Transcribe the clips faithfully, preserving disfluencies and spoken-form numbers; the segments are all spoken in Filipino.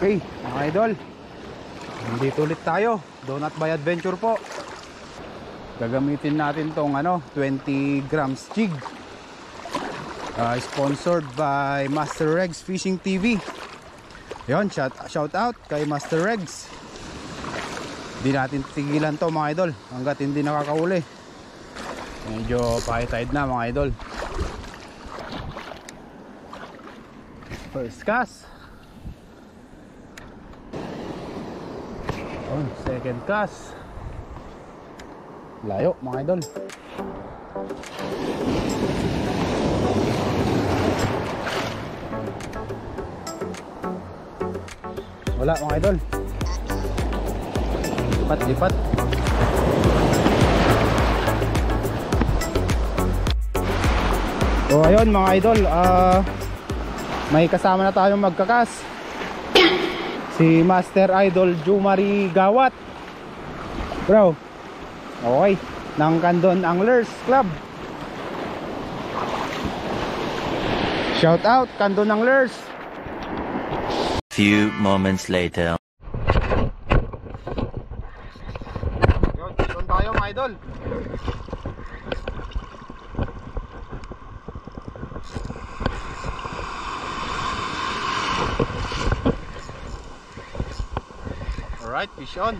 Okay, mga idol, nandito ulit tayo. Donut by Adventure po. Gagamitin natin tong ano, twenty grams jig. Uh, sponsored by Master Regs Fishing T V. Yon, shout, shout out kay Master Regs. Hindi natin tigilan to mga idol hanggat hindi nakakauli. Medyo pahitide na mga idol. First cast. Oh, second cast. Layo mga idol. Wala mga idol. Lipat, lipat. So ayun mga idol, uh, may kasama na tayong magkakas. Si Master Idol Jumari Gawat. Bro. Okay, ng Candon Anglers Club. Shout out Candon Anglers. Few moments later. Yun, doon tayo mga idol. Alright, fish on.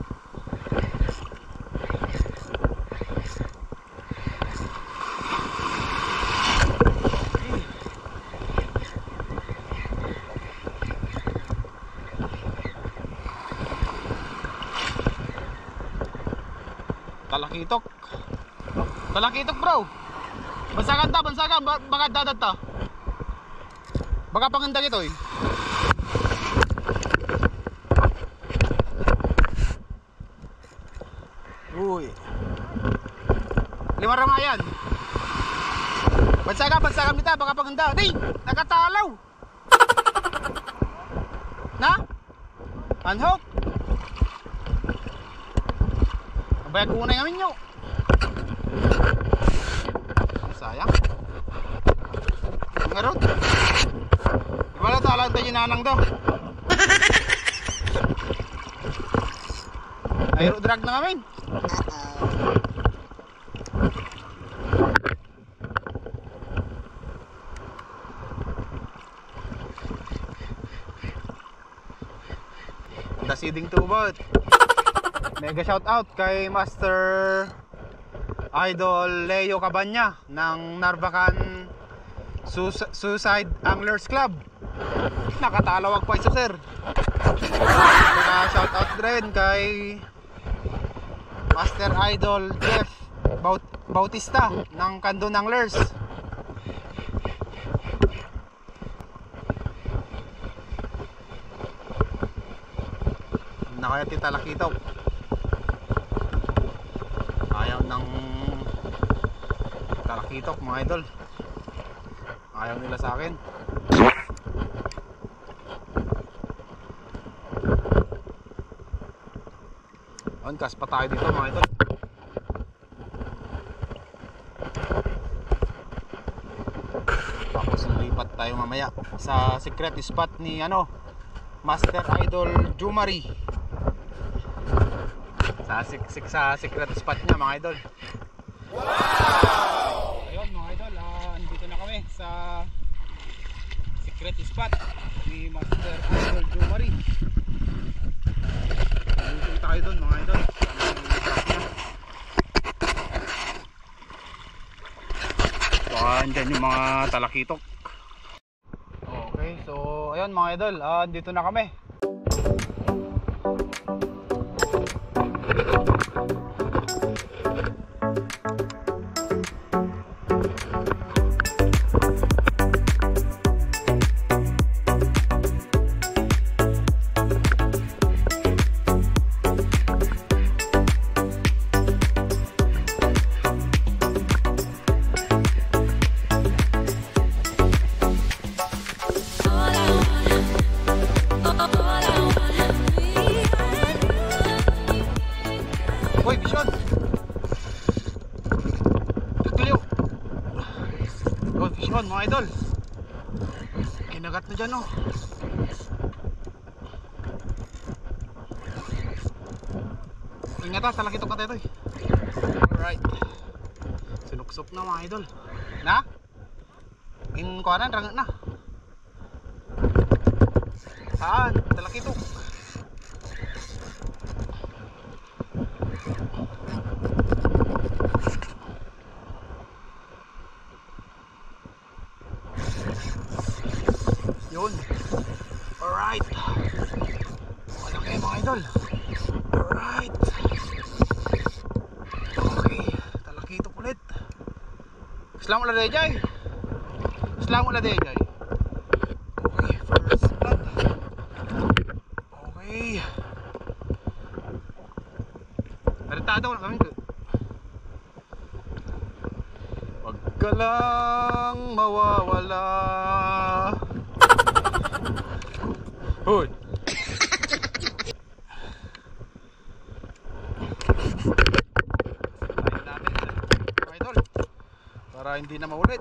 Talakitok. Talakitok bro. Bansagan ta, bansagan. Baka dadat ta. Baka pangandag ito eh. Uy. Lima rama yan. Bansagan, bansagan nita. Baka panganda. Di, nakatalaw. Na? Unhook. Bayag unay namin nyo. Sayang. Ngarot. Diba na talang tayo nanang do. Aero drag na namin. Dasiding tubot. Mega shout out kay Master Idol Leo Cabanya ng Narvacan Sus Suicide Anglers Club. Nakatalawag pa ito sir. Mega shout out rin kay Master Idol Jeff Baut Bautista ng Candon Anglers. Nakaya titalakitaw. Ayaw ng talakitok mga idol. Ayaw nila sa akin. Onkas pa tayo dito mga idol. Tapos lipat tayo mamaya sa secret spot ni ano, Master Idol Jumari. Sa, sik sa secret spot niya mga idol. Wow! Ayun mga idol, uh, andito na kami sa secret spot ni Master Idol Jumari. Andito tayo doon mga idol. So andyan yung mga talakitok. Okay, so ayun mga idol, uh, andito na kami. Hoy, vision. Tutuloy. Hoy, vision mga idol. Kinagat na dyan oh. ta, talakitok na tayo. Alright. Sinuksok na mga idol. Na? In kuanan, rangat na. Saan? Talakitok. Yun. Alright. Wala kayo mga idol. Alright. Okay. Talakitok ulit. Islam ulit deh jay. Islam ulit deh jay. Okay. First blood. Okay. Naritado ko na kami. Wag ka lang mawawala. Hoy. Tayo namin mga idol para hindi na maulit.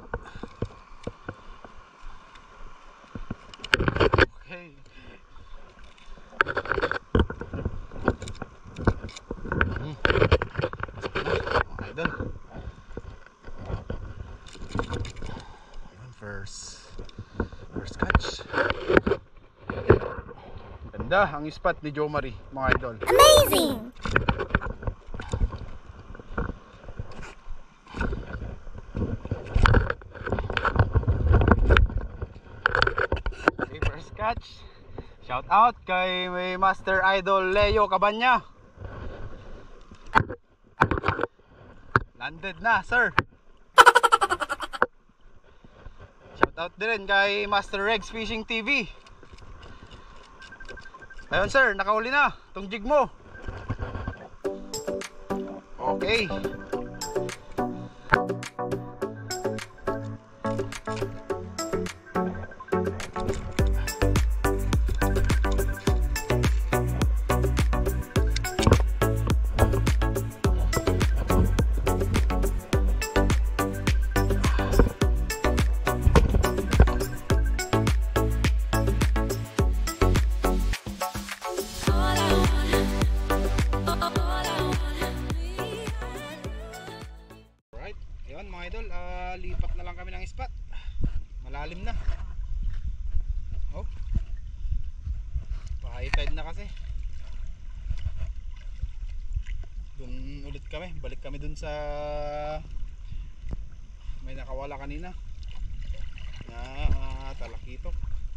Okay. Hmm. Mga idol. Ayun, first first catch. Ganda ang spot ni Jo Marie, mga idol. Amazing! Okay, first catch. Shout out kay may Master Idol Leo Cabanya. Landed na, sir. Shout out din kay Master Regs Fishing T V. Ayun sir, nakahuli na tong jig mo. Okay. Mga idol, uh, lipat na lang kami ng spot. Malalim na. Oh. Pa-high tide na kasi. Dun ulit kami, balik kami dun sa may nakawala kanina na uh, talakitok.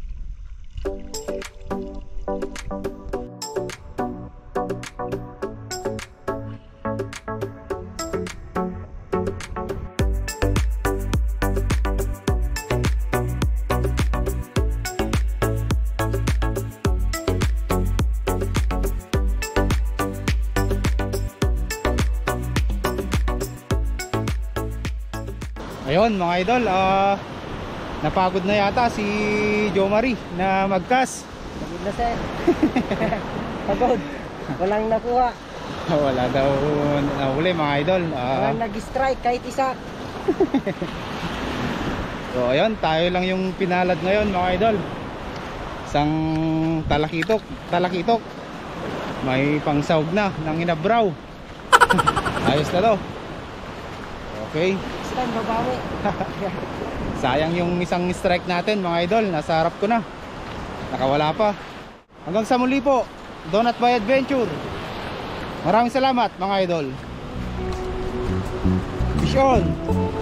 Ayun mga idol, uh, napagod na yata si Jo Marie na magkas. Pagod na sir. Pagod. Walang nakuha. Wala daw nahuli mga idol. uh, Walang nag-strike kahit isa. So ayun, tayo lang yung pinalad ngayon mga idol. Isang talakitok. Talakitok. May pangsawg na ng inabraw. Ayos na to. Okay. Stand babawi. Sayang yung isang strike natin mga idol. Nasa harap ko na. Nakawala pa. Hanggang sa muli po, Donut Bay Adventure. Maraming salamat mga idol. Fish on.